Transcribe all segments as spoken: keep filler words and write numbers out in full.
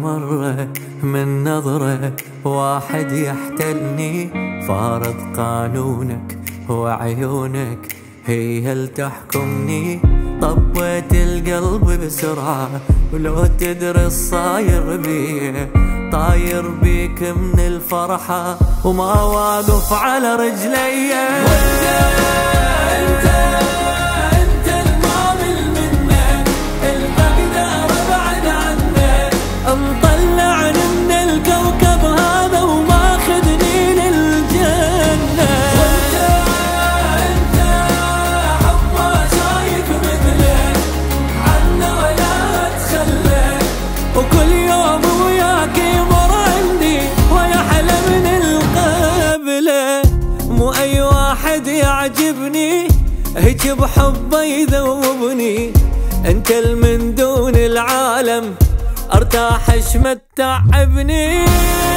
مرة من نظرة واحد يحتلني، فارض قانونك وعيونك هي اللي تحكمني. طبيت القلب بسرعة ولو تدري الصاير بيه، طاير بيك من الفرحة وما واقف على رجلي. وانت انت انت المعمل منك الأقدر ابعد عنك، مطلعني من الكوكب هذا وماخذني للجنة. وانت انت حب ما شايف مثلك عنا ولا تخلى، وكل يوم وياك يمر عندي ويحلى من القبلة. مو اي واحد يعجبني هيك بحبه يذوبني، انت المن دون العالم ارتاح اش ما تتعبني.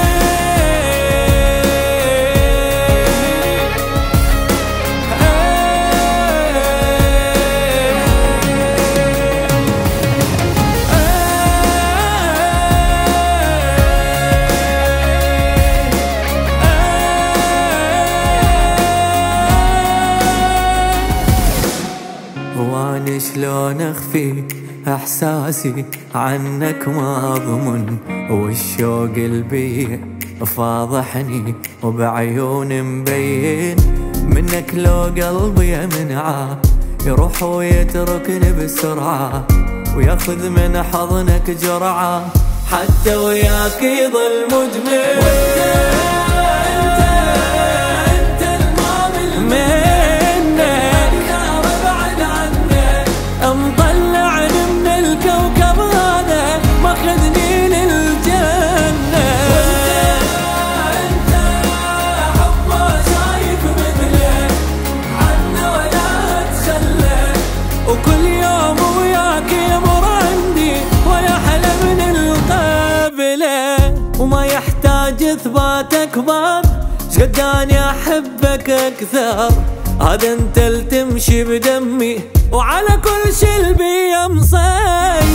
واني شلون اخفي احساسي عنك ما اضمن، والشوق البيع فاضحني وبعيون مبين. منك لو قلبي يمنعه يروح ويتركني بسرعة، وياخذ من حضنك جرعة حتى وياك يظل مدمن. وانت انت انت المعمل منك ابعد عنك، مطلعني من الكوكب هذا ماخذني للجنة. وانت انت حب ما شايف مثلك عنا ولا تخلى، وكل يوم وياك يمر عندي ويحلى من القبلة. وما يحتاج اثبات اكبر شقد اني احبك اكثر، هذا انت اللي تمشي بدمي وعلى كل شي البي مصير.